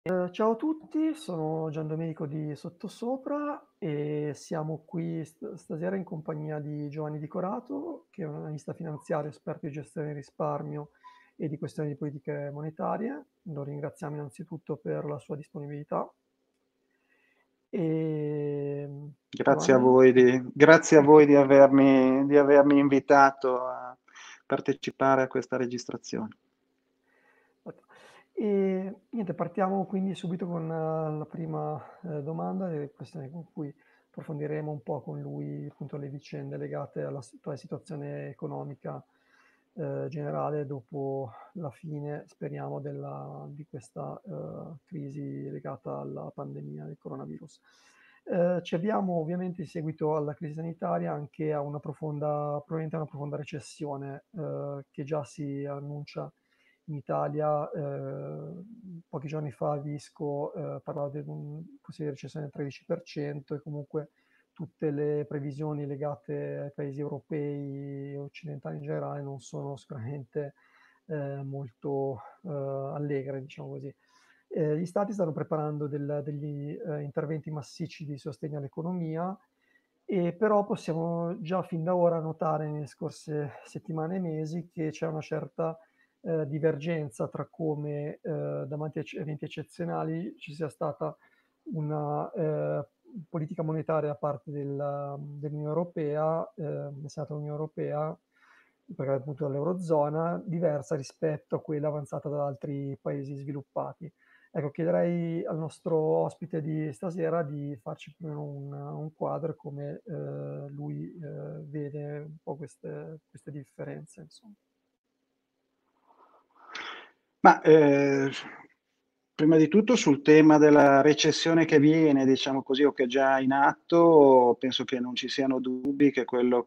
Ciao a tutti, sono Giandomenico di Sottosopra e siamo qui stasera in compagnia di Giovanni Di Corato, che è un analista finanziario esperto di gestione del risparmio e di questioni di politiche monetarie. Lo ringraziamo innanzitutto per la sua disponibilità. E Giovanni? Grazie a voi di avermi invitato a partecipare a questa registrazione. E niente, partiamo quindi subito con la prima domanda, e questione con cui approfondiremo un po' con lui appunto le vicende legate alla situazione economica generale dopo la fine, speriamo, di questa crisi legata alla pandemia del coronavirus. Ci abbiamo ovviamente in seguito alla crisi sanitaria anche a probabilmente a una profonda recessione che già si annuncia in Italia. Pochi giorni fa Visco parlava di un possibile recessione del 13% e comunque tutte le previsioni legate ai paesi europei e occidentali in generale non sono sicuramente molto allegre, diciamo così. Gli stati stanno preparando degli interventi massicci di sostegno all'economia, e però possiamo già fin da ora notare nelle scorse settimane e mesi che c'è una certa divergenza tra come davanti a eventi eccezionali ci sia stata una politica monetaria da parte dell'Unione Europea, del Senato dell'Unione Europea, perché appunto dall'Eurozona, diversa rispetto a quella avanzata da altri paesi sviluppati. Ecco, chiederei al nostro ospite di stasera di farci più o meno un quadro e come lui vede un po' queste differenze, insomma. Ma prima di tutto sul tema della recessione che viene, diciamo così, o che è già in atto, penso che non ci siano dubbi che quello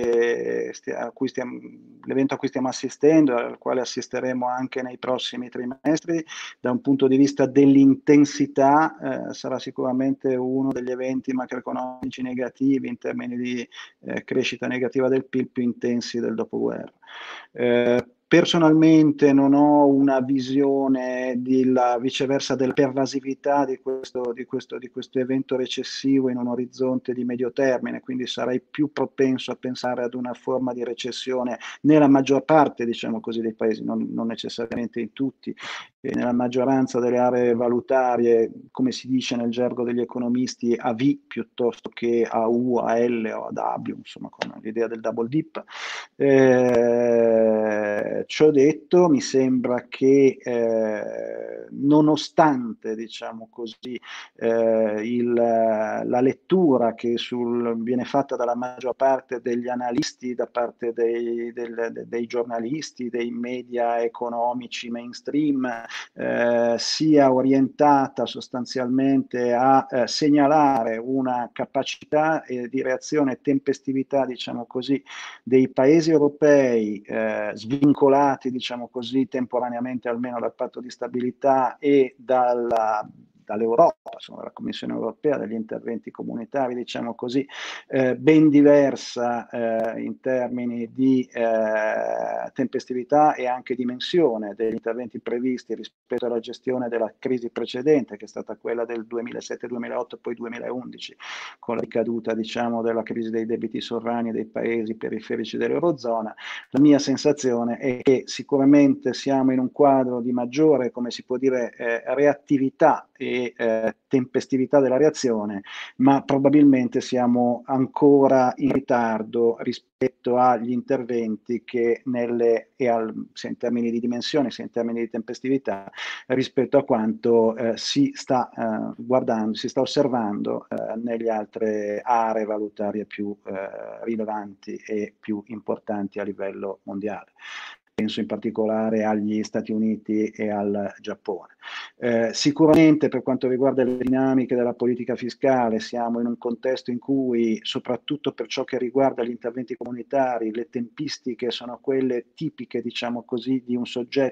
l'evento a cui stiamo assistendo, al quale assisteremo anche nei prossimi trimestri, da un punto di vista dell'intensità, sarà sicuramente uno degli eventi macroeconomici negativi in termini di crescita negativa del PIL più intensi del dopoguerra. Personalmente non ho una visione viceversa della pervasività di questo evento recessivo in un orizzonte di medio termine, quindi sarei più propenso a pensare ad una forma di recessione nella maggior parte, diciamo così, dei paesi, non necessariamente in tutti, e nella maggioranza delle aree valutarie, come si dice nel gergo degli economisti, a V piuttosto che a U, a L o a W, insomma, con l'idea del double dip. Ciò detto, mi sembra che nonostante, diciamo così, la lettura che viene fatta dalla maggior parte degli analisti, da parte dei giornalisti, dei media economici mainstream, sia orientata sostanzialmente a segnalare una capacità di reazione e tempestività, diciamo così, dei paesi europei svincolati, diciamo così, temporaneamente almeno dal patto di stabilità e dall'Europa, insomma, dalla Commissione europea, dagli interventi comunitari, diciamo così, ben diversa in termini di tempestività e anche dimensione degli interventi previsti rispetto alla gestione della crisi precedente, che è stata quella del 2007-2008 e poi 2011, con la ricaduta, diciamo, della crisi dei debiti sovrani dei paesi periferici dell'Eurozona. La mia sensazione è che sicuramente siamo in un quadro di maggiore, come si può dire, reattività e tempestività della reazione, ma probabilmente siamo ancora in ritardo rispetto agli interventi che sia in termini di dimensione, sia in termini di tempestività, rispetto a quanto si sta guardando, si sta osservando nelle altre aree valutarie più rilevanti e più importanti a livello mondiale. Penso in particolare agli Stati Uniti e al Giappone. Sicuramente per quanto riguarda le dinamiche della politica fiscale siamo in un contesto in cui, soprattutto per ciò che riguarda gli interventi comunitari, le tempistiche sono quelle tipiche, diciamo così, di un soggetto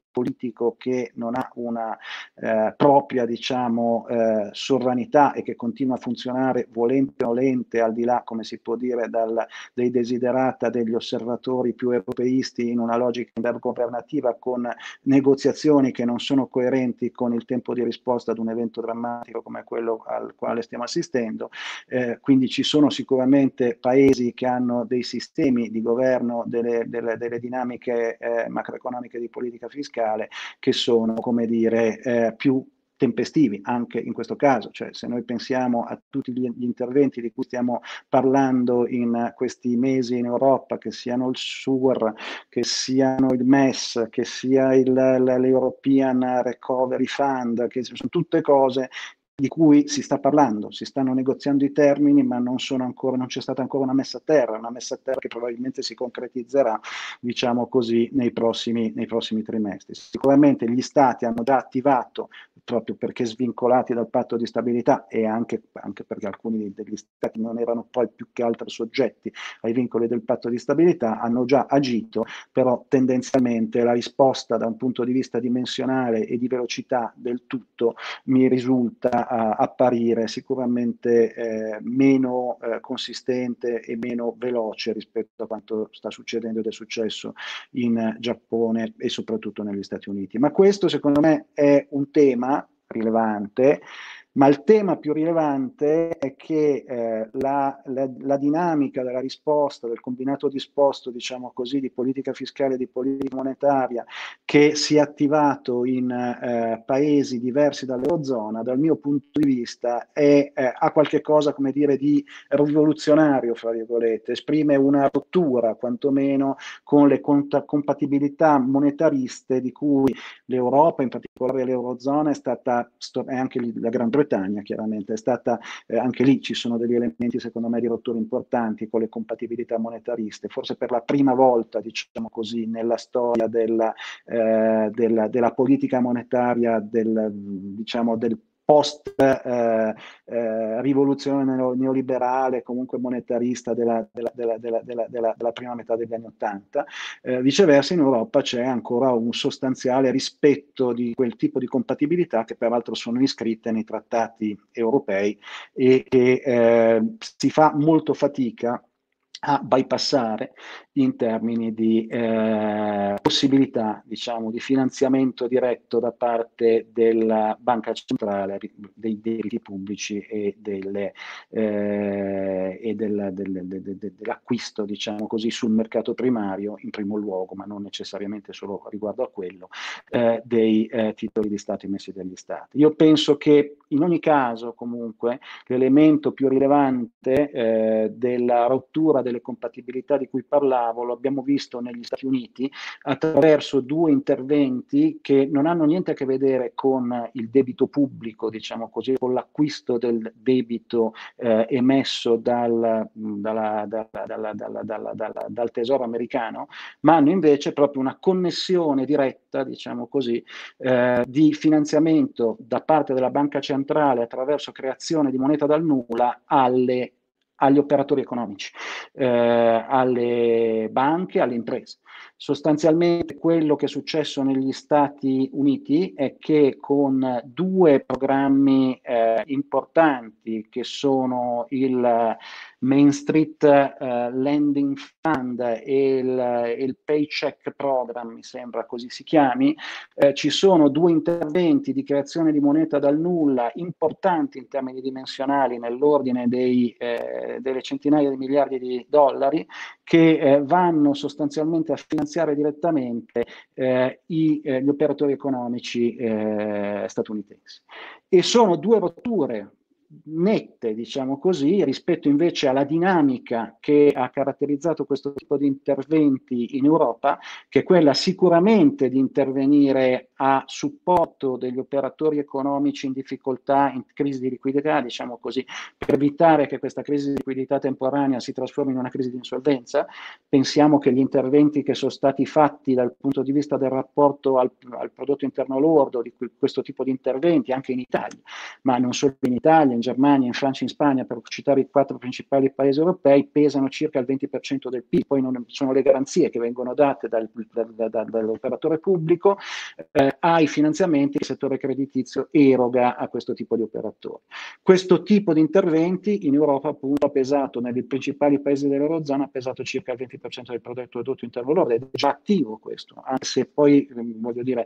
politico che non ha una propria, diciamo, sovranità e che continua a funzionare volente o nolente, al di là, come si può dire, dei desiderata degli osservatori più europeisti, in una logica intergovernativa, con negoziazioni che non sono coerenti con il tempo di risposta ad un evento drammatico come quello al quale stiamo assistendo. Quindi ci sono sicuramente paesi che hanno dei sistemi di governo delle dinamiche macroeconomiche di politica fiscale che sono, come dire, più tempestivi anche in questo caso. Cioè, se noi pensiamo a tutti gli interventi di cui stiamo parlando in questi mesi in Europa, che siano il SURE, che siano il MES, che sia l'European Recovery Fund, che sono tutte cose di cui si sta parlando, si stanno negoziando i termini, ma non c'è stata ancora una messa a terra che probabilmente si concretizzerà, diciamo così, nei prossimi trimestri. Sicuramente gli Stati hanno già attivato, proprio perché svincolati dal patto di stabilità, e anche perché alcuni degli Stati non erano poi più che altro soggetti ai vincoli del patto di stabilità, hanno già agito, però tendenzialmente la risposta da un punto di vista dimensionale e di velocità del tutto mi risulta apparire sicuramente meno consistente e meno veloce rispetto a quanto sta succedendo ed è successo in Giappone e soprattutto negli Stati Uniti. Ma questo, secondo me, è un tema rilevante, ma il tema più rilevante è che la dinamica della risposta, del combinato disposto, diciamo così, di politica fiscale e di politica monetaria, che si è attivato in paesi diversi dall'Eurozona, dal mio punto di vista ha qualche cosa, come dire, di rivoluzionario, fra virgolette, esprime una rottura quantomeno con le compatibilità monetariste di cui l'Europa, in particolare l'Eurozona, è stata, e anche la Gran Bretagna chiaramente, è stata, anche lì ci sono degli elementi secondo me di rottura importanti con le compatibilità monetariste, forse per la prima volta, diciamo così, nella storia della politica monetaria diciamo, del post rivoluzione neoliberale, comunque monetarista della prima metà degli anni '80. Viceversa, in Europa c'è ancora un sostanziale rispetto di quel tipo di compatibilità che peraltro sono iscritte nei trattati europei e che si fa molto fatica a bypassare in termini di possibilità, diciamo, di finanziamento diretto da parte della banca centrale dei debiti pubblici e dell'acquisto, diciamo così, sul mercato primario in primo luogo, ma non necessariamente solo riguardo a quello, dei titoli di Stato emessi dagli Stati. Io penso che in ogni caso, comunque, l'elemento più rilevante della rottura delle compatibilità di cui parlavo lo abbiamo visto negli Stati Uniti attraverso due interventi che non hanno niente a che vedere con il debito pubblico, diciamo così, con l'acquisto del debito emesso dal Tesoro americano, ma hanno invece proprio una connessione diretta, diciamo così, di finanziamento da parte della banca centrale attraverso creazione di moneta dal nulla agli operatori economici, alle banche, alle imprese. Sostanzialmente quello che è successo negli Stati Uniti è che con due programmi importanti, che sono il Main Street Lending Fund e il Paycheck Program, mi sembra così si chiami, ci sono due interventi di creazione di moneta dal nulla importanti in termini dimensionali, nell'ordine delle centinaia di miliardi di dollari, che vanno sostanzialmente a finanziare direttamente gli operatori economici statunitensi. E sono due rotture nette, diciamo così, rispetto invece alla dinamica che ha caratterizzato questo tipo di interventi in Europa, che è quella sicuramente di intervenire a supporto degli operatori economici in difficoltà, in crisi di liquidità, diciamo così, per evitare che questa crisi di liquidità temporanea si trasformi in una crisi di insolvenza. Pensiamo che gli interventi che sono stati fatti dal punto di vista del rapporto al prodotto interno lordo, di questo tipo di interventi, anche in Italia, ma non solo in Italia, in Germania, Germania, in Francia, in Spagna, per citare i 4 principali paesi europei, pesano circa il 20% del PIL. Poi non sono le garanzie che vengono date dall'operatore pubblico ai finanziamenti che il settore creditizio eroga a questo tipo di operatori. Questo tipo di interventi in Europa appunto ha pesato, nei principali paesi dell'Eurozona, ha pesato circa il 20% del prodotto interno lordo, ed è già attivo questo, anche se poi voglio dire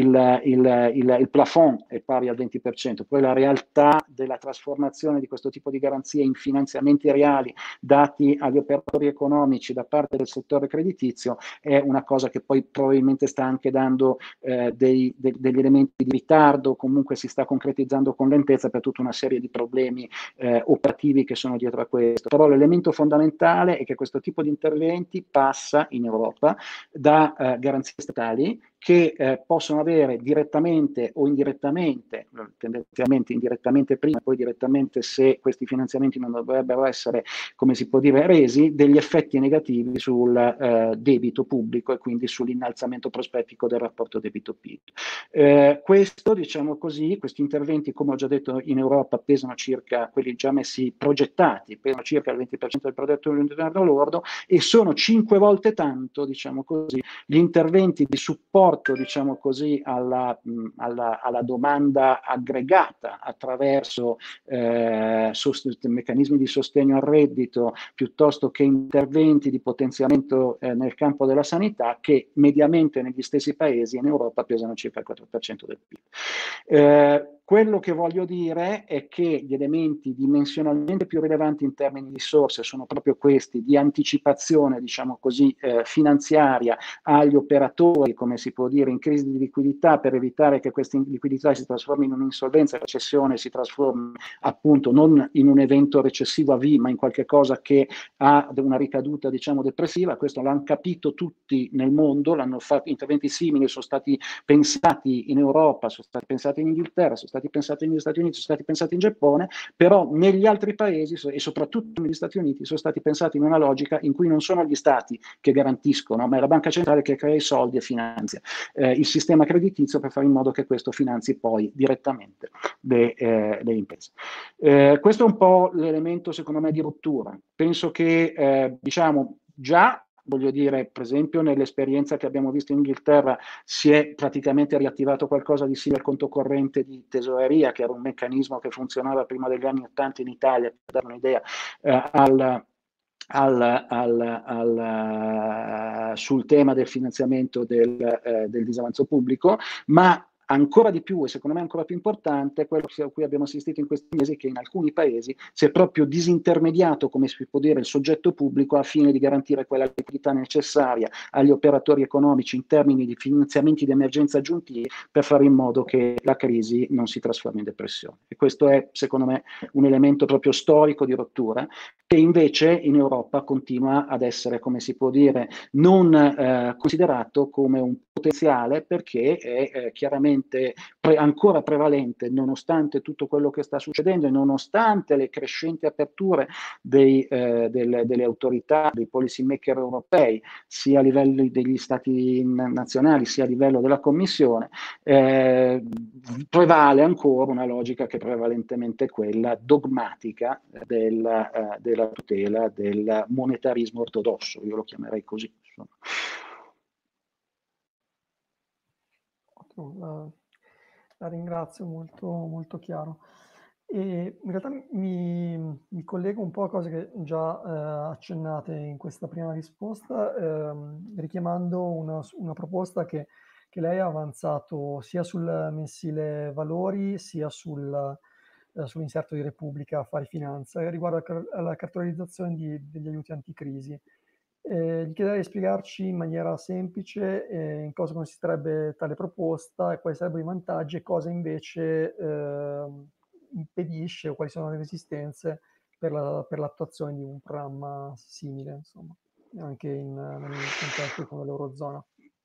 il plafond è pari al 20%, poi la realtà della trasformazione di questo tipo di garanzie in finanziamenti reali dati agli operatori economici da parte del settore creditizio è una cosa che poi probabilmente sta anche dando degli elementi di ritardo, comunque si sta concretizzando con lentezza per tutta una serie di problemi operativi che sono dietro a questo. Però l'elemento fondamentale è che questo tipo di interventi passa in Europa da garanzie statali che possono avere direttamente o indirettamente, tendenzialmente indirettamente prima e poi direttamente se questi finanziamenti non dovrebbero essere, come si può dire, resi, degli effetti negativi sul debito pubblico e quindi sull'innalzamento prospettico del rapporto debito-PIL. Questo, diciamo così, questi interventi, come ho già detto, in Europa pesano circa, quelli già messi progettati, pesano circa il 20% del prodotto interno lordo e sono 5 volte tanto, diciamo così, gli interventi di supporto, diciamo così, alla domanda aggregata attraverso meccanismi di sostegno al reddito piuttosto che interventi di potenziamento nel campo della sanità, che mediamente negli stessi paesi in Europa pesano circa il 4% del PIL. Quello che voglio dire è che gli elementi dimensionalmente più rilevanti in termini di risorse sono proprio questi, di anticipazione, diciamo così, finanziaria agli operatori, come si può dire, in crisi di liquidità, per evitare che questa liquidità si trasformi in un'insolvenza, la recessione si trasformi appunto non in un evento recessivo a V, ma in qualche cosa che ha una ricaduta, diciamo, depressiva. Questo l'hanno capito tutti nel mondo, l'hanno fatto, interventi simili sono stati pensati in Europa, sono stati pensati in Inghilterra, sono stati pensati negli Stati Uniti, sono stati pensati in Giappone, però negli altri paesi e soprattutto negli Stati Uniti sono stati pensati in una logica in cui non sono gli stati che garantiscono, ma è la banca centrale che crea i soldi e finanzia il sistema creditizio per fare in modo che questo finanzi poi direttamente le imprese. Questo è un po' l'elemento, secondo me, di rottura. Penso che diciamo già, voglio dire, per esempio nell'esperienza che abbiamo visto in Inghilterra si è praticamente riattivato qualcosa di simile al conto corrente di tesoreria, che era un meccanismo che funzionava prima degli anni 80 in Italia, per dare un'idea, sul tema del finanziamento del disavanzo pubblico, ma ancora di più, e secondo me ancora più importante, quello a cui abbiamo assistito in questi mesi, che in alcuni paesi si è proprio disintermediato, come si può dire, il soggetto pubblico a fine di garantire quella liquidità necessaria agli operatori economici in termini di finanziamenti di emergenza aggiuntivi per fare in modo che la crisi non si trasformi in depressione. E questo è, secondo me, un elemento proprio storico di rottura, che invece in Europa continua ad essere, come si può dire, non considerato come un potenziale, perché è chiaramente ancora prevalente, nonostante tutto quello che sta succedendo e nonostante le crescenti aperture delle autorità, dei policy maker europei, sia a livello degli stati nazionali sia a livello della Commissione, prevale ancora una logica che è prevalentemente quella dogmatica della tutela del monetarismo ortodosso, io lo chiamerei così. La ringrazio, molto, molto chiaro. E in realtà mi collego un po' a cose che già accennate in questa prima risposta, richiamando una proposta che lei ha avanzato sia sul mensile Valori sia sull'inserto di Repubblica Affari Finanza, riguardo alla cartolarizzazione degli aiuti anticrisi. Gli chiederei di spiegarci in maniera semplice in cosa consisterebbe tale proposta e quali sarebbero i vantaggi e cosa invece impedisce o quali sono le resistenze per l'attuazione di un programma simile, insomma, anche nel contesto come l'Eurozona.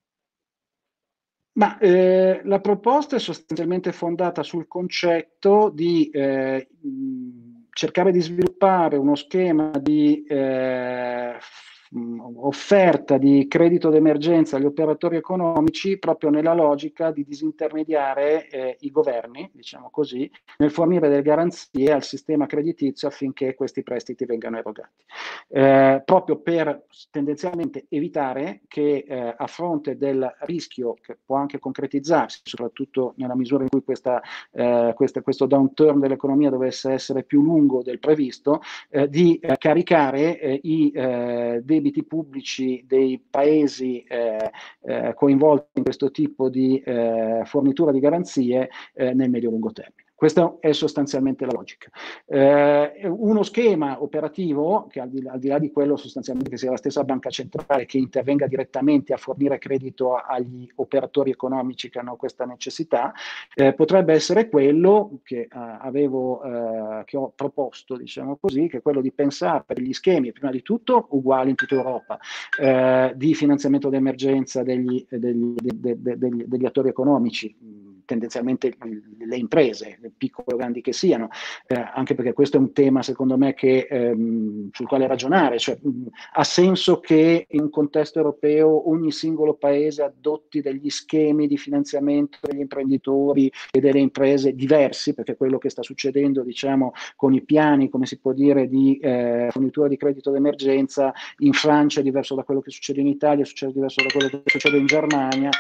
Ma la proposta è sostanzialmente fondata sul concetto di cercare di sviluppare uno schema di offerta di credito d'emergenza agli operatori economici proprio nella logica di disintermediare i governi, diciamo così, nel fornire delle garanzie al sistema creditizio affinché questi prestiti vengano erogati. Proprio per tendenzialmente evitare che a fronte del rischio che può anche concretizzarsi, soprattutto nella misura in cui questo downturn dell'economia dovesse essere più lungo del previsto, di caricare i debiti pubblici dei paesi coinvolti in questo tipo di fornitura di garanzie nel medio-lungo termine. Questa è sostanzialmente la logica. Uno schema operativo, che al di là di quello sostanzialmente che sia la stessa banca centrale che intervenga direttamente a fornire credito agli operatori economici che hanno questa necessità, potrebbe essere quello che che ho proposto, diciamo così, che è quello di pensare per gli schemi, prima di tutto uguali in tutta Europa, di finanziamento d'emergenza degli attori economici, tendenzialmente le imprese, piccole o grandi che siano, anche perché questo è un tema secondo me sul quale ragionare, cioè ha senso che in un contesto europeo ogni singolo paese adotti degli schemi di finanziamento degli imprenditori e delle imprese diversi, perché quello che sta succedendo, diciamo, con i piani, come si può dire, di fornitura di credito d'emergenza in Francia è diverso da quello che succede in Italia, succede diverso da quello che succede in Germania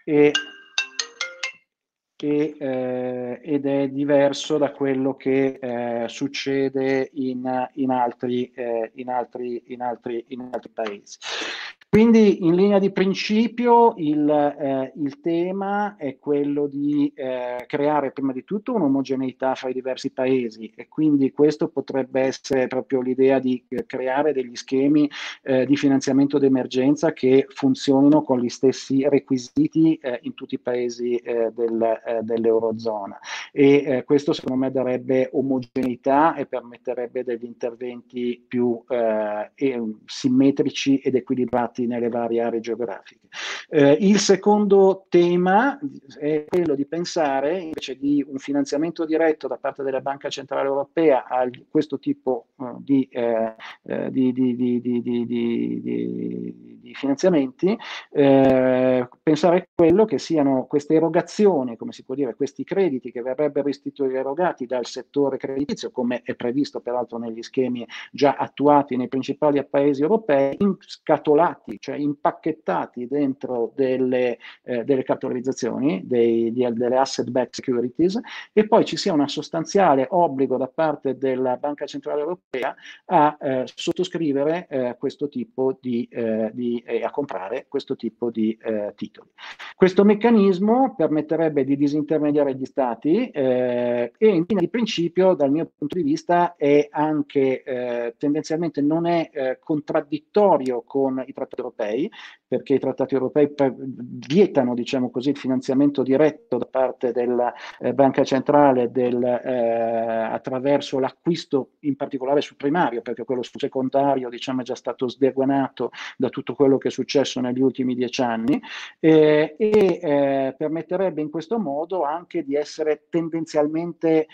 ed è diverso da quello che succede in altri paesi. Quindi in linea di principio il tema è quello di creare prima di tutto un'omogeneità fra i diversi paesi, e quindi questo potrebbe essere proprio l'idea di creare degli schemi di finanziamento d'emergenza che funzionino con gli stessi requisiti in tutti i paesi dell'Eurozona, e questo secondo me darebbe omogeneità e permetterebbe degli interventi più simmetrici ed equilibrati nelle varie aree geografiche. Il secondo tema è quello di pensare, invece di un finanziamento diretto da parte della Banca Centrale Europea a questo tipo di finanziamenti, pensare a quello che siano queste erogazioni, come si può dire, questi crediti che verrebbero erogati dal settore creditizio, come è previsto peraltro negli schemi già attuati nei principali paesi europei, scatolati, cioè impacchettati dentro delle cartolarizzazioni, delle asset-backed securities, e poi ci sia un sostanziale obbligo da parte della Banca Centrale Europea a sottoscrivere questo tipo a comprare questo tipo di titoli. Questo meccanismo permetterebbe di disintermediare gli stati e in linea di principio, dal mio punto di vista, è anche tendenzialmente non è contraddittorio con i trattati europei, perché i trattati europei vietano, diciamo così, il finanziamento diretto da parte della Banca Centrale attraverso l'acquisto, in particolare sul primario, perché quello sul secondario, diciamo, è già stato sdeguanato da tutto quello che è successo negli ultimi 10 anni, permetterebbe in questo modo anche di essere tendenzialmente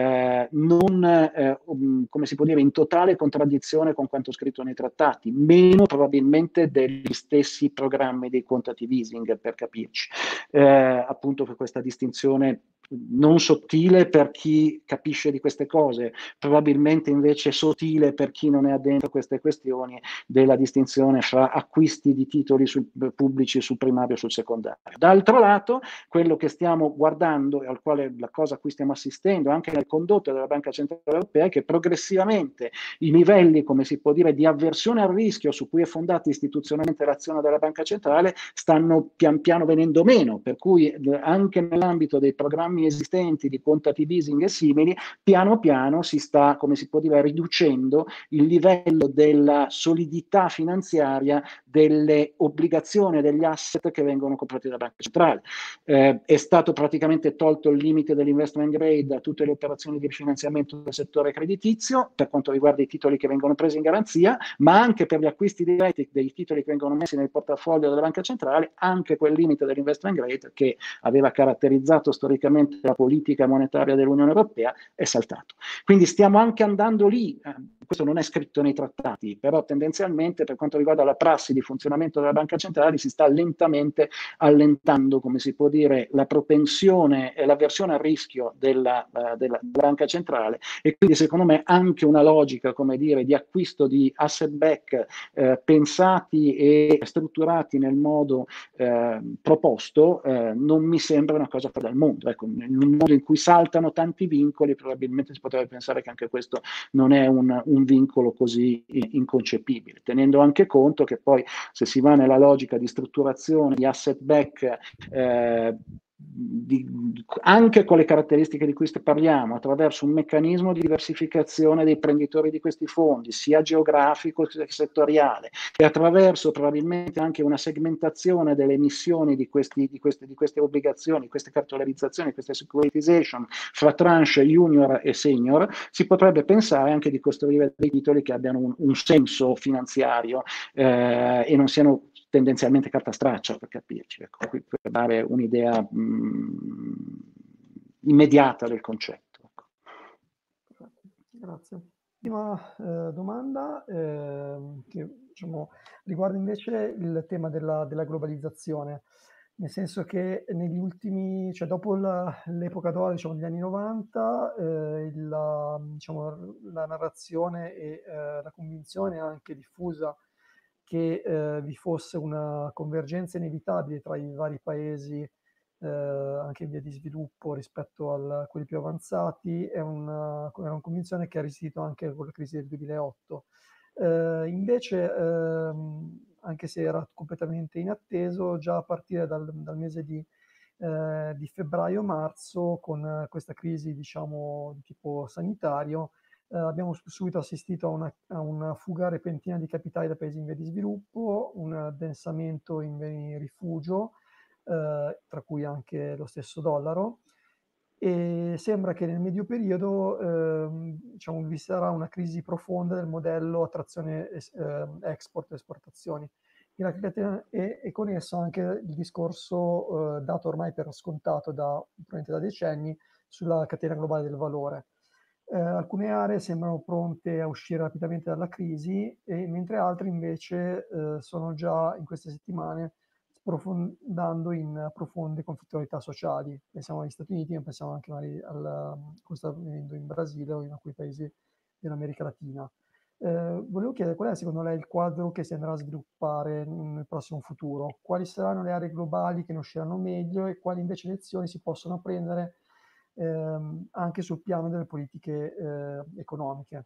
non, come si può dire, in totale contraddizione con quanto scritto nei trattati, meno probabilmente degli stessi programmi dei quantitative easing, per capirci. Appunto, per questa distinzione non sottile per chi capisce di queste cose, probabilmente invece sottile per chi non è addentro a queste questioni, della distinzione fra acquisti di titoli pubblici sul primario e sul secondario. D'altro lato, quello che stiamo guardando e la cosa a cui stiamo assistendo anche nel condotto della Banca Centrale Europea è che progressivamente i livelli, come si può dire, di avversione al rischio su cui è fondata istituzionalmente l'azione della Banca Centrale stanno pian piano venendo meno, per cui anche nell'ambito dei programmi esistenti di quantitative easing e simili, piano piano si sta, come si può dire, riducendo il livello della solidità finanziaria delle obbligazioni e degli asset che vengono comprati dalla Banca Centrale. È stato praticamente tolto il limite dell'investment grade a tutte le operazioni di rifinanziamento del settore creditizio per quanto riguarda i titoli che vengono presi in garanzia, ma anche per gli acquisti diretti dei titoli che vengono messi nel portafoglio della Banca Centrale, anche quel limite dell'investment grade che aveva caratterizzato storicamente la politica monetaria dell'Unione Europea è saltato. Quindi stiamo anche andando lì, questo non è scritto nei trattati, però tendenzialmente per quanto riguarda la prassi di funzionamento della banca centrale si sta lentamente allentando, come si può dire, la propensione e l'avversione al rischio della banca centrale, e quindi secondo me anche una logica, come dire, di acquisto di asset back pensati e strutturati nel modo proposto non mi sembra una cosa fuori dal mondo. Ecco, in un mondo in cui saltano tanti vincoli probabilmente si potrebbe pensare che anche questo non è un vincolo così inconcepibile, tenendo anche conto che poi se si va nella logica di strutturazione di asset back anche con le caratteristiche di cui parliamo, attraverso un meccanismo di diversificazione dei prenditori di questi fondi, sia geografico che settoriale, e attraverso probabilmente anche una segmentazione delle emissioni di queste obbligazioni, queste cartolarizzazioni, queste securitization fra tranche junior e senior, si potrebbe pensare anche di costruire dei titoli che abbiano un senso finanziario e non siano tendenzialmente carta straccia, per capirci, ecco, per dare un'idea immediata del concetto. Ecco. Grazie. Ultima domanda che diciamo, riguarda invece il tema della globalizzazione, nel senso che negli ultimi, cioè dopo l'epoca d'oro, diciamo, degli anni 90, diciamo, la narrazione e la convinzione anche diffusa che vi fosse una convergenza inevitabile tra i vari paesi anche in via di sviluppo rispetto a quelli più avanzati, è una convinzione che ha resistito anche con la crisi del 2008. Invece, anche se era completamente inatteso, già a partire dal mese di febbraio-marzo, con questa crisi, diciamo, di tipo sanitario, abbiamo subito assistito a una fuga repentina di capitali da paesi in via di sviluppo, un addensamento in beni rifugio, tra cui anche lo stesso dollaro, e sembra che nel medio periodo diciamo, vi sarà una crisi profonda del modello attrazione export e esportazioni. E con esso anche il discorso dato ormai per scontato probabilmente da decenni sulla catena globale del valore. Alcune aree sembrano pronte a uscire rapidamente dalla crisi, mentre altre invece sono già in queste settimane sprofondando in profonde conflittualità sociali. Pensiamo agli Stati Uniti, ma pensiamo anche magari come sta avvenendo in Brasile o in alcuni paesi dell'America Latina. Volevo chiedere qual è secondo lei il quadro che si andrà a sviluppare nel prossimo futuro? Quali saranno le aree globali che ne usciranno meglio e quali invece lezioni si possono prendere anche sul piano delle politiche economiche?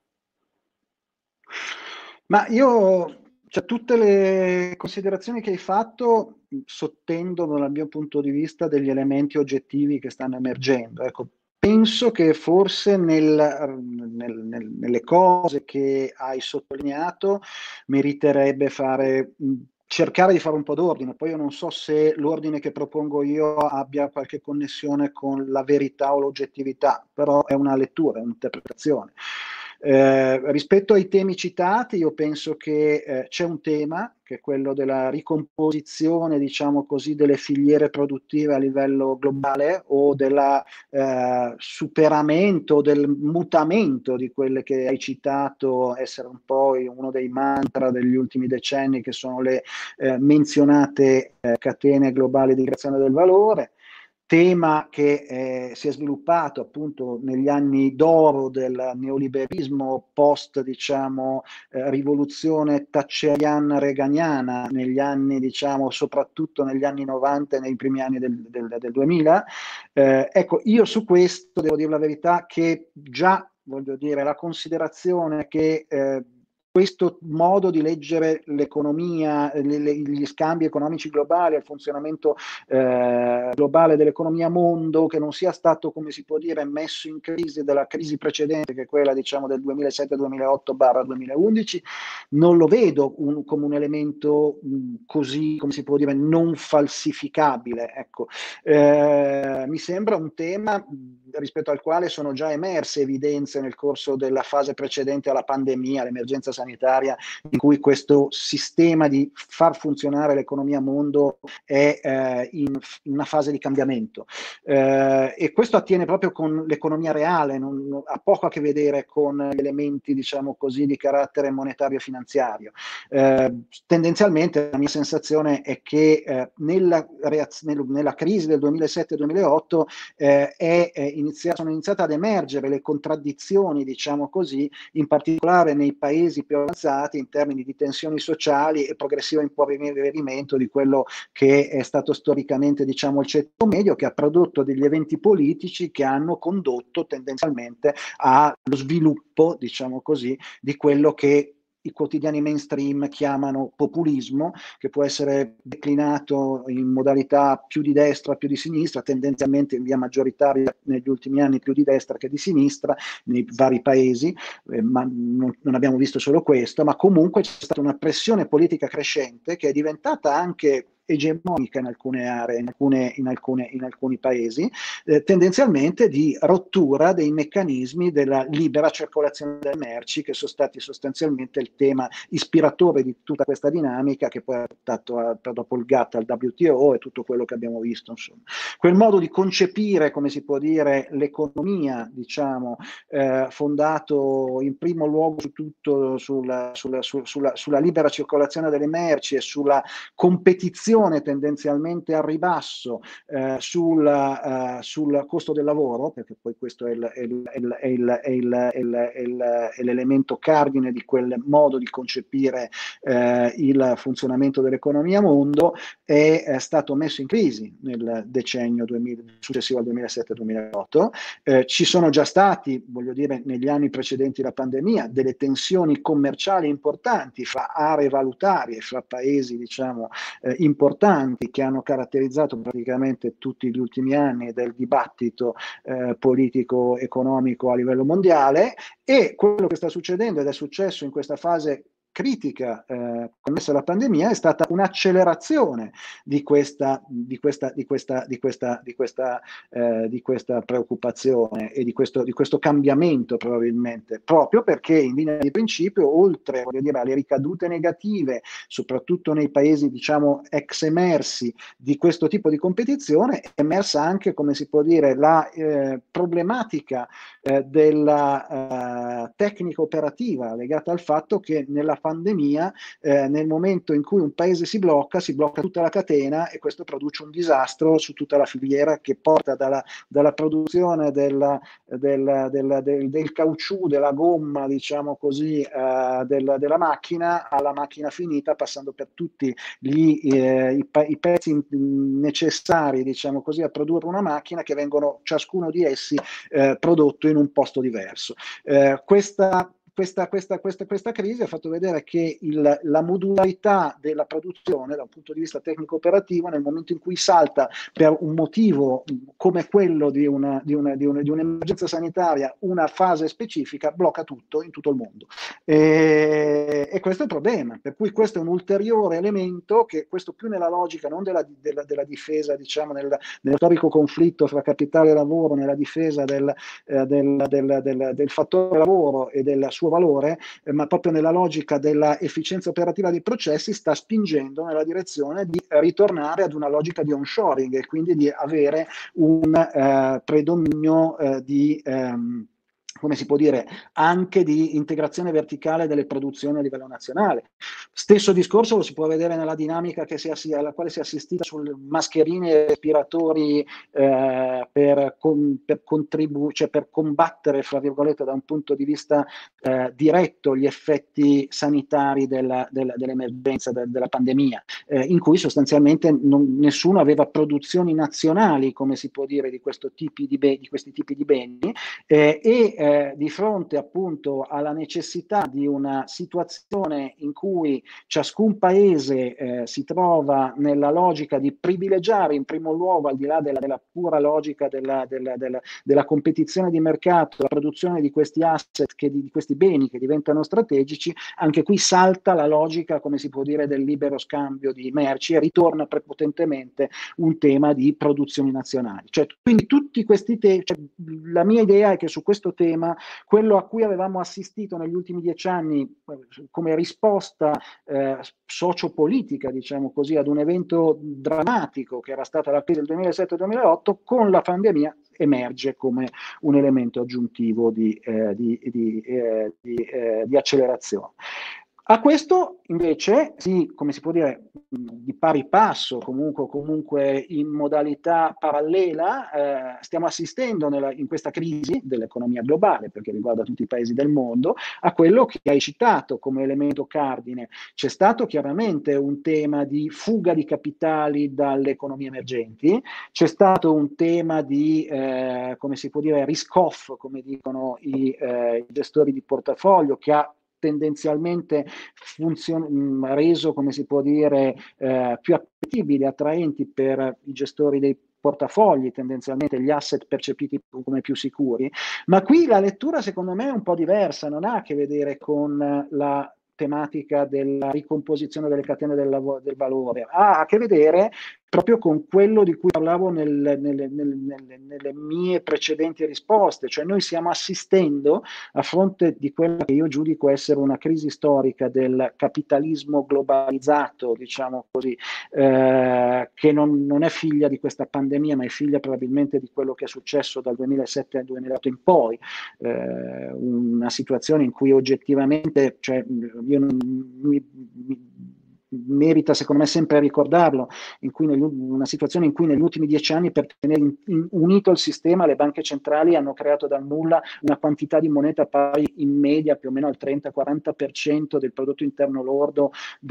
Ma io, cioè, tutte le considerazioni che hai fatto sottendono dal mio punto di vista degli elementi oggettivi che stanno emergendo. Ecco, penso che forse nelle cose che hai sottolineato meriterebbe cercare di fare un po' d'ordine. Poi io non so se l'ordine che propongo io abbia qualche connessione con la verità o l'oggettività, però è una lettura, è un'interpretazione. Rispetto ai temi citati, io penso che c'è un tema che è quello della ricomposizione, diciamo così, delle filiere produttive a livello globale o del superamento, del mutamento di quelle che hai citato essere un po' uno dei mantra degli ultimi decenni, che sono le menzionate catene globali di creazione del valore. Tema che si è sviluppato appunto negli anni d'oro del neoliberismo post, diciamo, rivoluzione thatcheriana reganiana negli anni, diciamo, soprattutto negli anni 90 e nei primi anni del 2000. Ecco, io su questo devo dire la verità che già, voglio dire, la considerazione che questo modo di leggere l'economia, gli scambi economici globali, il funzionamento globale dell'economia mondo, che non sia stato, come si può dire, messo in crisi dalla crisi precedente, che è quella, diciamo, del 2007-2008/2011, non lo vedo come un elemento così, come si può dire, non falsificabile. Ecco. Mi sembra un tema rispetto al quale sono già emerse evidenze nel corso della fase precedente alla pandemia, all'emergenza sanitaria, sanitaria in cui questo sistema di far funzionare l'economia mondo è in una fase di cambiamento. E questo attiene proprio con l'economia reale, ha poco a che vedere con elementi, diciamo così, di carattere monetario e finanziario. Tendenzialmente la mia sensazione è che nella crisi del 2007-2008 sono iniziate ad emergere le contraddizioni, diciamo così, in particolare nei paesi più avanzati in termini di tensioni sociali e progressivo impoverimento di quello che è stato storicamente, diciamo, il ceto medio, che ha prodotto degli eventi politici che hanno condotto tendenzialmente allo sviluppo, diciamo così, di quello che i quotidiani mainstream chiamano populismo, che può essere declinato in modalità più di destra, più di sinistra, tendenzialmente in via maggioritaria negli ultimi anni più di destra che di sinistra nei vari paesi, ma non abbiamo visto solo questo, ma comunque c'è stata una pressione politica crescente che è diventata anche egemonica in alcune aree, in alcuni paesi, tendenzialmente di rottura dei meccanismi della libera circolazione delle merci, che sono stati sostanzialmente il tema ispiratore di tutta questa dinamica che poi ha portato dopo il GATT al WTO e tutto quello che abbiamo visto. Insomma, quel modo di concepire, come si può dire, l'economia, diciamo, fondato in primo luogo sulla libera circolazione delle merci e sulla competizione tendenzialmente al ribasso sul costo del lavoro, perché poi questo è l'elemento cardine di quel modo di concepire il funzionamento dell'economia mondo, è stato messo in crisi nel decennio successivo al 2007-2008. Ci sono già stati, voglio dire, negli anni precedenti la pandemia, delle tensioni commerciali importanti fra aree valutarie, fra paesi, diciamo, importanti che hanno caratterizzato praticamente tutti gli ultimi anni del dibattito politico-economico a livello mondiale, e quello che sta succedendo ed è successo in questa fase critica connessa alla pandemia è stata un'accelerazione di questa preoccupazione e di questo cambiamento, probabilmente proprio perché in linea di principio, oltre, voglio dire, alle ricadute negative soprattutto nei paesi, diciamo, ex emersi di questo tipo di competizione, è emersa anche, come si può dire, la problematica della tecnica operativa legata al fatto che nella pandemia, nel momento in cui un paese si blocca tutta la catena, e questo produce un disastro su tutta la filiera che porta dalla produzione del caucciù, della gomma, diciamo così, della macchina alla macchina finita, passando per tutti i pezzi necessari, diciamo così, a produrre una macchina, che vengono ciascuno di essi prodotto in un posto diverso. Questa crisi ha fatto vedere che la modularità della produzione da un punto di vista tecnico-operativo, nel momento in cui salta per un motivo come quello di un'emergenza sanitaria una fase specifica, blocca tutto in tutto il mondo. E questo è il problema, per cui questo è un ulteriore elemento, che questo più nella logica non della difesa, diciamo, nel storico conflitto fra capitale e lavoro, nella difesa del fattore lavoro e del suo valore, ma proprio nella logica della efficienza operativa dei processi, sta spingendo nella direzione di ritornare ad una logica di onshoring e quindi di avere un predominio come si può dire, anche di integrazione verticale delle produzioni a livello nazionale. Stesso discorso lo si può vedere nella dinamica alla quale si è assistita sulle mascherine e respiratori per combattere, fra virgolette, da un punto di vista diretto gli effetti sanitari dell'emergenza, della pandemia, in cui sostanzialmente nessuno aveva produzioni nazionali, come si può dire, di questi tipi di beni, di fronte appunto alla necessità di una situazione in cui ciascun paese si trova nella logica di privilegiare in primo luogo, al di là della pura logica della competizione di mercato, la produzione di questi asset, di questi beni che diventano strategici, anche qui salta la logica, come si può dire, del libero scambio di merci e ritorna prepotentemente un tema di produzioni nazionali. Quindi tutti questi temi, la mia idea è che su questo tema sistema, quello a cui avevamo assistito negli ultimi 10 anni come risposta sociopolitica, diciamo così, ad un evento drammatico che era stata la crisi del 2007-2008, con la pandemia emerge come un elemento aggiuntivo di accelerazione. A questo invece, sì, come si può dire, di pari passo, comunque in modalità parallela, stiamo assistendo in questa crisi dell'economia globale, perché riguarda tutti i paesi del mondo, a quello che hai citato come elemento cardine. C'è stato chiaramente un tema di fuga di capitali dalle economie emergenti, c'è stato un tema di, come si può dire, risk-off, come dicono i gestori di portafoglio, che ha tendenzialmente reso, come si può dire, più appetibili, attraenti per i gestori dei portafogli, tendenzialmente gli asset percepiti come più sicuri. Ma qui la lettura secondo me è un po' diversa, non ha a che vedere con la tematica della ricomposizione delle catene del valore, ha a che vedere proprio con quello di cui parlavo nelle mie precedenti risposte, cioè noi stiamo assistendo a fronte di quella che io giudico essere una crisi storica del capitalismo globalizzato, diciamo così, che non è figlia di questa pandemia, ma è figlia probabilmente di quello che è successo dal 2007 al 2008 in poi, una situazione in cui oggettivamente, cioè, io merita secondo me sempre ricordarlo, una situazione in cui negli ultimi 10 anni, per tenere unito il sistema, le banche centrali hanno creato dal nulla una quantità di moneta pari in media più o meno al 30-40% del prodotto interno lordo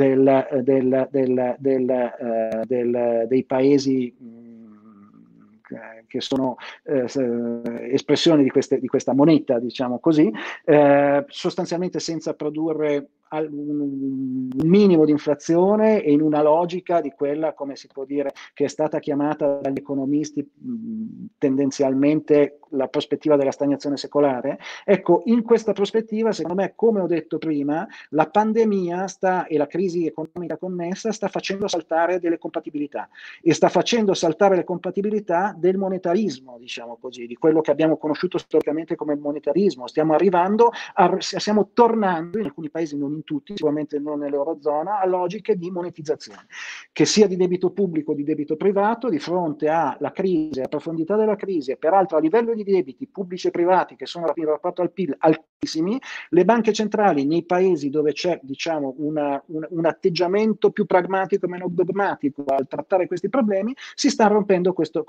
dei paesi che sono espressioni di questa moneta, diciamo così, sostanzialmente senza produrre un minimo di inflazione e in una logica di quella, come si può dire, che è stata chiamata dagli economisti tendenzialmente la prospettiva della stagnazione secolare. Ecco, in questa prospettiva, secondo me, come ho detto prima, la pandemia e la crisi economica connessa sta facendo saltare delle compatibilità e sta facendo saltare le compatibilità del monetarismo, diciamo così, di quello che abbiamo conosciuto storicamente come monetarismo. Stiamo tornando, in alcuni paesi, non in tutti, sicuramente non nell'Eurozona, a logiche di monetizzazione, che sia di debito pubblico o di debito privato, di fronte alla crisi, alla profondità della crisi, e peraltro a livello di debiti pubblici e privati che sono in rapporto al PIL altissimi, le banche centrali nei paesi dove c'è, diciamo, un atteggiamento più pragmatico e meno dogmatico al trattare questi problemi, si sta rompendo questo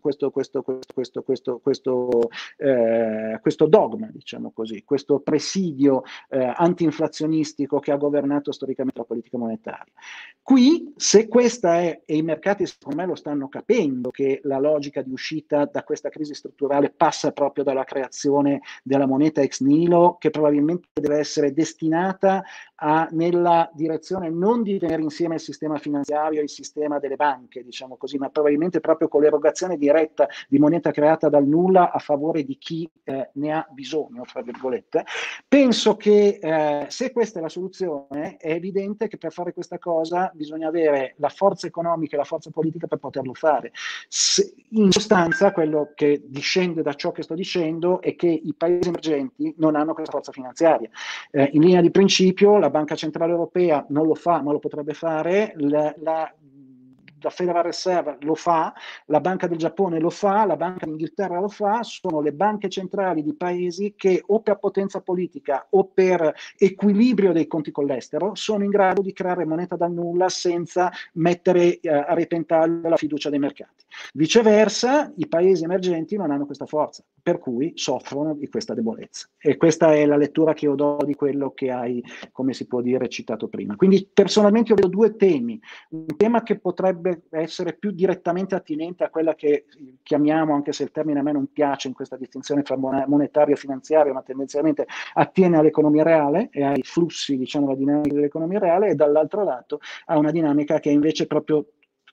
dogma, diciamo così, questo presidio anti-inflazionistico che ha governato storicamente la politica monetaria. Qui, se questa è, e i mercati secondo me lo stanno capendo, che la logica di uscita da questa crisi strutturale passa proprio dalla creazione della moneta ex nihilo, che probabilmente deve essere destinata nella direzione non di tenere insieme il sistema finanziario e il sistema delle banche, diciamo così, ma probabilmente proprio con l'erogazione diretta di moneta creata dal nulla a favore di chi ne ha bisogno, tra virgolette. Penso che se questa è la soluzione, è evidente che per fare questa cosa bisogna avere la forza economica e la forza politica per poterlo fare. In sostanza, quello che discende da ciò che sto dicendo è che i paesi emergenti non hanno questa forza finanziaria. In linea di principio, la Banca Centrale Europea non lo fa, ma lo potrebbe fare, la Federal Reserve lo fa, la Banca del Giappone lo fa, la Banca d'Inghilterra lo fa, sono le banche centrali di paesi che o per potenza politica o per equilibrio dei conti con l'estero sono in grado di creare moneta dal nulla senza mettere a repentaglio la fiducia dei mercati. Viceversa, i paesi emergenti non hanno questa forza, per cui soffrono di questa debolezza. E questa è la lettura che io do di quello che hai, come si può dire, citato prima. Quindi personalmente io vedo due temi. Un tema che potrebbe essere più direttamente attinente a quella che chiamiamo, anche se il termine a me non piace in questa distinzione fra monetario e finanziario, ma tendenzialmente attiene all'economia reale e ai flussi, diciamo, la dinamica dell'economia reale, e dall'altro lato ha una dinamica che è invece proprio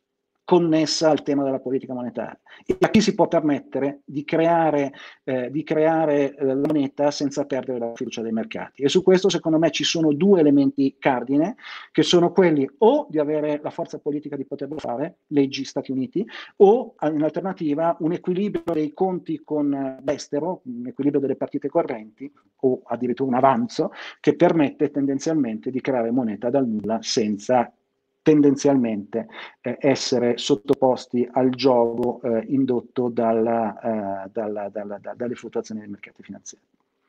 connessa al tema della politica monetaria. E a chi si può permettere di creare la moneta senza perdere la fiducia dei mercati. E su questo, secondo me, ci sono due elementi cardine, che sono quelli o di avere la forza politica di poterlo fare, leggi Stati Uniti, o in alternativa un equilibrio dei conti con l'estero, un equilibrio delle partite correnti, o addirittura un avanzo, che permette tendenzialmente di creare moneta dal nulla senza tendenzialmente essere sottoposti al gioco indotto dalle fluttuazioni dei mercati finanziari.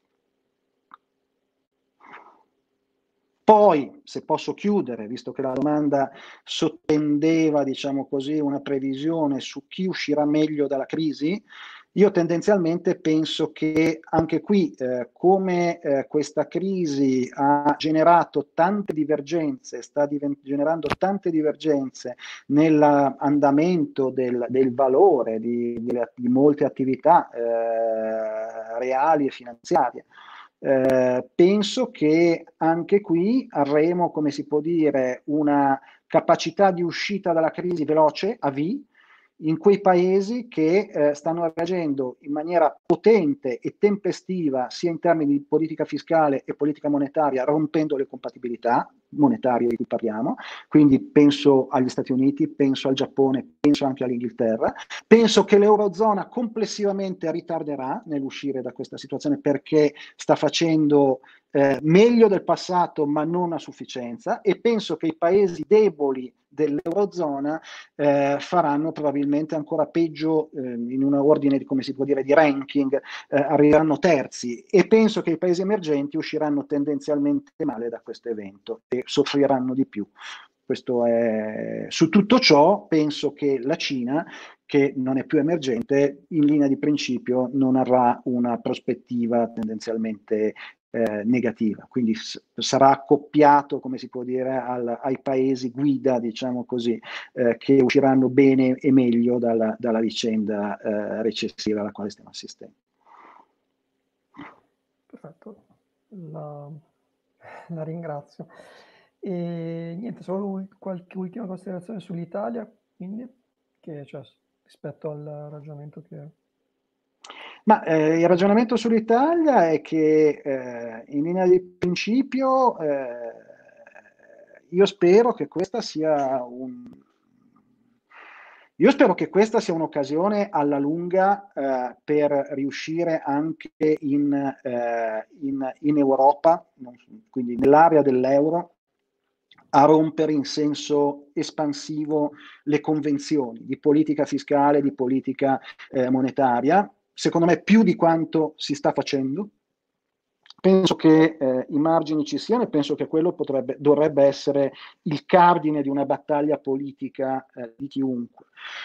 Poi, se posso chiudere, visto che la domanda sottendeva, diciamo così, una previsione su chi uscirà meglio dalla crisi, io tendenzialmente penso che anche qui, come questa crisi ha generato tante divergenze, sta generando tante divergenze nell'andamento del valore di molte attività reali e finanziarie, penso che anche qui avremo, come si può dire, una capacità di uscita dalla crisi veloce, a V, in quei paesi che stanno reagendo in maniera potente e tempestiva sia in termini di politica fiscale e politica monetaria, rompendo le compatibilità monetarie di cui parliamo. Quindi penso agli Stati Uniti, penso al Giappone, penso anche all'Inghilterra. Penso che l'Eurozona complessivamente ritarderà nell'uscire da questa situazione perché sta facendo meglio del passato ma non a sufficienza, e penso che i paesi deboli dell'Eurozona faranno probabilmente ancora peggio in un ordine, come si può dire, di ranking, arriveranno terzi, e penso che i paesi emergenti usciranno tendenzialmente male da questo evento e soffriranno di più. Questo è... Su tutto ciò penso che la Cina, che non è più emergente, in linea di principio non avrà una prospettiva tendenzialmente negativa, quindi sarà accoppiato, come si può dire, ai paesi guida, diciamo così, che usciranno bene e meglio dalla vicenda recessiva alla quale stiamo assistendo. Perfetto, la ringrazio. E niente, solo qualche ultima considerazione sull'Italia, quindi, cioè, rispetto al ragionamento che... Ma il ragionamento sull'Italia è che in linea di principio io spero che questa sia un'occasione alla lunga per riuscire anche in Europa, quindi nell'area dell'euro, a rompere in senso espansivo le convenzioni di politica fiscale, di politica monetaria, secondo me più di quanto si sta facendo. Penso che i margini ci siano e penso che quello dovrebbe essere il cardine di una battaglia politica di chiunque.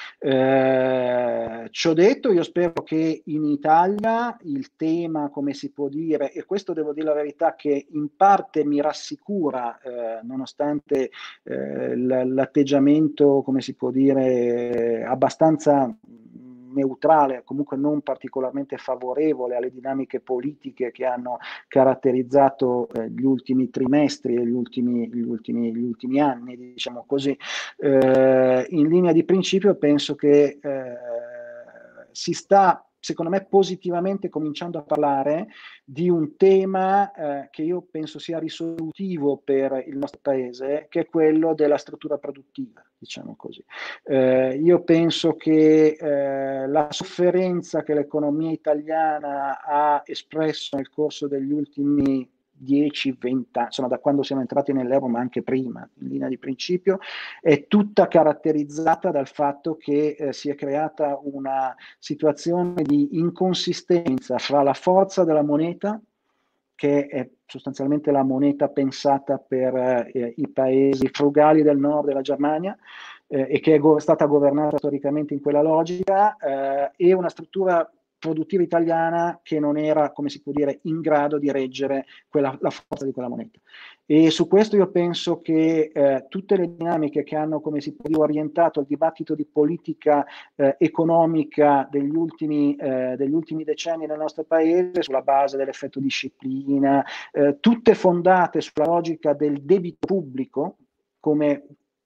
Ciò detto, io spero che in Italia il tema, come si può dire, e questo devo dire la verità che in parte mi rassicura, nonostante l'atteggiamento, come si può dire, abbastanza neutrale, comunque non particolarmente favorevole alle dinamiche politiche che hanno caratterizzato gli ultimi trimestri e gli ultimi anni, diciamo così. In linea di principio penso che si sta, secondo me, positivamente cominciando a parlare di un tema che io penso sia risolutivo per il nostro paese, che è quello della struttura produttiva, diciamo così. Io penso che la sofferenza che l'economia italiana ha espresso nel corso degli ultimi 10-20 anni, insomma da quando siamo entrati nell'euro, ma anche prima, in linea di principio, è tutta caratterizzata dal fatto che si è creata una situazione di inconsistenza fra la forza della moneta, che è sostanzialmente la moneta pensata per i paesi frugali del nord della Germania, e che è stata governata storicamente in quella logica, e una struttura produttiva italiana che non era, come si può dire, in grado di reggere la forza di quella moneta. E su questo io penso che tutte le dinamiche che hanno, come si può dire, orientato il dibattito di politica economica degli ultimi decenni nel nostro paese, sulla base dell'effetto disciplina, tutte fondate sulla logica del debito pubblico come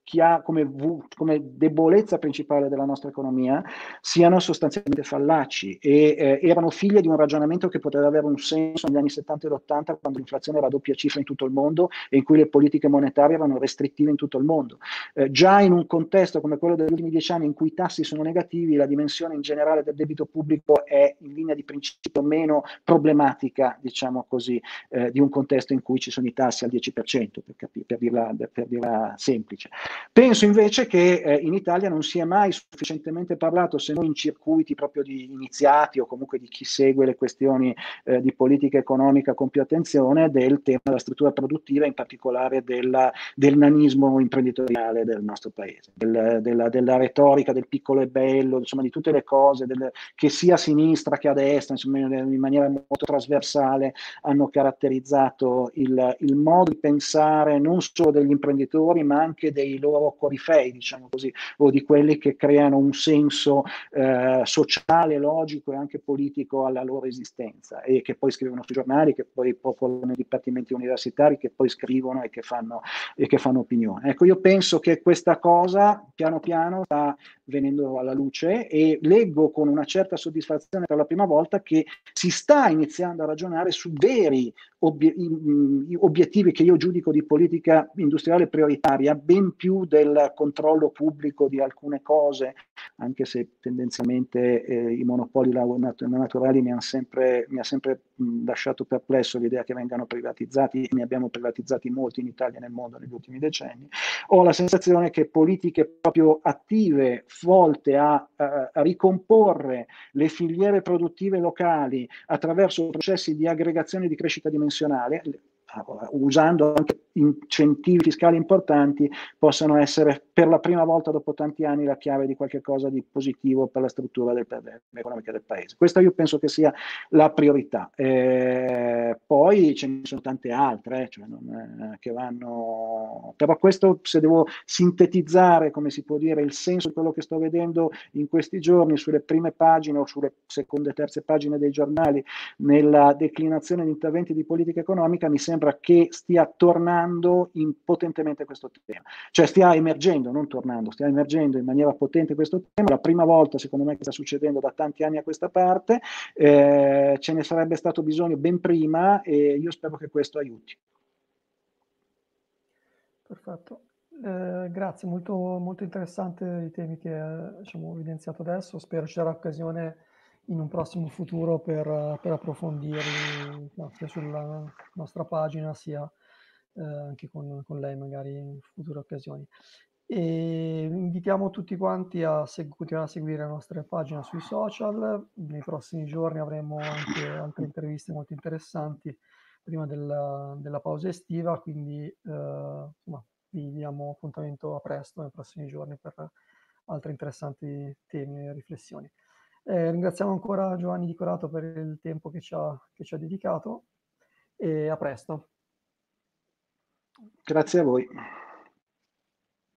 come debolezza principale della nostra economia siano sostanzialmente fallaci e erano figlie di un ragionamento che poteva avere un senso negli anni 70 e 80, quando l'inflazione era a doppia cifra in tutto il mondo e in cui le politiche monetarie erano restrittive in tutto il mondo. Già in un contesto come quello degli ultimi 10 anni, in cui i tassi sono negativi, la dimensione in generale del debito pubblico è in linea di principio meno problematica, diciamo così, di un contesto in cui ci sono i tassi al 10%, per dirla semplice. Penso invece che in Italia non si è mai sufficientemente parlato, se non in circuiti proprio di iniziati o comunque di chi segue le questioni di politica economica con più attenzione, del tema della struttura produttiva, in particolare del nanismo imprenditoriale del nostro paese, della retorica del piccolo e bello, insomma di tutte le cose, che sia a sinistra che a destra, insomma in maniera molto trasversale, hanno caratterizzato il modo di pensare non solo degli imprenditori, ma anche dei loro corifei, diciamo così, o di quelli che creano un senso sociale, logico e anche politico alla loro esistenza, e che poi scrivono sui giornali, che poi popolano i dipartimenti universitari, che poi scrivono e che fanno opinione. Ecco, io penso che questa cosa piano piano sta venendo alla luce, e leggo con una certa soddisfazione per la prima volta che si sta iniziando a ragionare su veri obiettivi che io giudico di politica industriale prioritaria, ben più del controllo pubblico di alcune cose, anche se tendenzialmente i monopoli naturali mi ha sempre lasciato perplesso l'idea che vengano privatizzati. Ne abbiamo privatizzati molti in Italia e nel mondo negli ultimi decenni. Ho la sensazione che politiche proprio attive, volte a ricomporre le filiere produttive locali attraverso processi di aggregazione e di crescita dimensionale, usando anche incentivi fiscali importanti, possano essere per la prima volta dopo tanti anni la chiave di qualche cosa di positivo per la struttura economica del paese. Questa io penso che sia la priorità. Poi ce ne sono tante altre, che vanno... Però questo, se devo sintetizzare, come si può dire, il senso di quello che sto vedendo in questi giorni sulle prime pagine o sulle seconde e terze pagine dei giornali, nella declinazione di interventi di politica economica, mi sembra che stia tornando potentemente questo tema. Cioè stia emergendo, non tornando, stia emergendo in maniera potente questo tema. La prima volta, secondo me, che sta succedendo da tanti anni a questa parte. Ce ne sarebbe stato bisogno ben prima, e io spero che questo aiuti. Perfetto. Grazie, molto, molto interessante i temi che diciamo, ho evidenziato adesso. Spero ci sarà occasione in un prossimo futuro per approfondirli, no, sia sulla nostra pagina sia anche con lei magari in future occasioni. E invitiamo tutti quanti a continuare a seguire la nostra pagina sui social. Nei prossimi giorni avremo anche altre interviste molto interessanti prima della pausa estiva, quindi insomma, vi diamo appuntamento a presto nei prossimi giorni per altri interessanti temi e riflessioni. Ringraziamo ancora Giovanni Di Corato per il tempo che ci ha dedicato, e a presto. Grazie a voi.